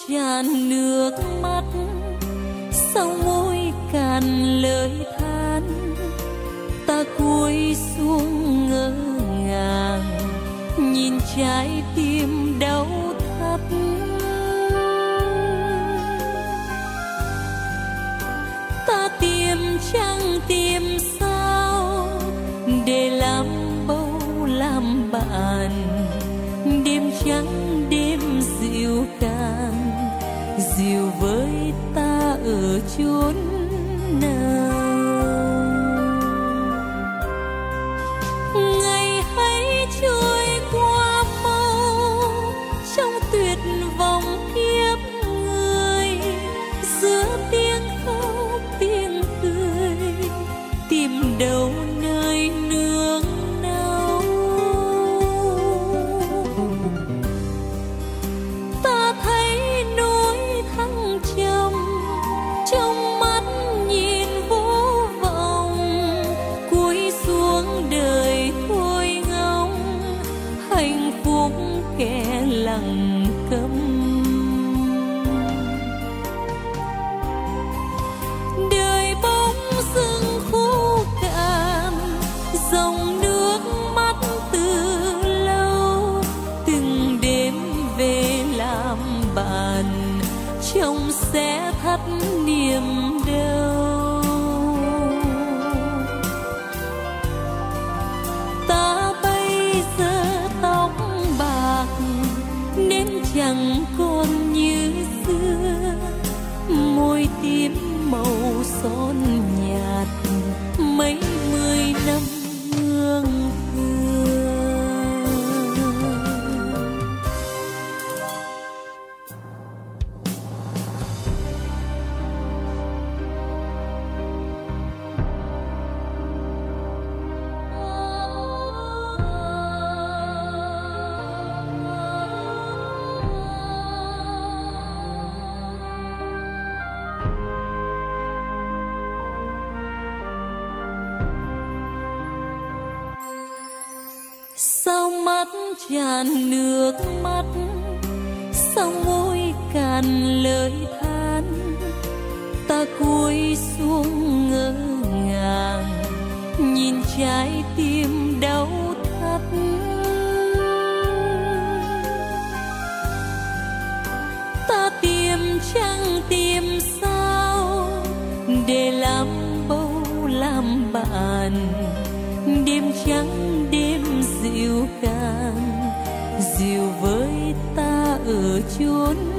tràn nước mắt, sau môi cạn lời than, ta cúi xuống ngỡ ngàng nhìn trái tim đau thắt. Ta tìm chẳng tìm sao để làm bầu làm bạn, đêm trắng đêm dịu càng dịu với ta ở chốn nào. Ngày hãy trôi qua mau trong tuyệt vọng kiếp người, giữa tiếng khóc tiếng cười tìm đâu nơi nương náu. Ta thấy núi thăng trầm trong mắt nhìn vô vọng, cúi xuống đời thôi ngóng hạnh phúc kẻ lặng câm. Đời bỗng dưng khô cạn, dòng nước mắt từ lâu, từng đêm về làm bạn trong sẽ thắt niềm đau. Ta bây giờ tóc bạc nên chẳng còn như xưa, môi tím màu son nhạt mấy mươi năm hương hương. Sao mắt tràn nước mắt, sao môi cạn lời than, ta cúi xuống ngỡ ngàng nhìn trái tim đau thắt. Ta tìm chẳng tìm sao để làm bầu làm bạn, đêm trắng đêm dịu càng dịu với ta ở chốn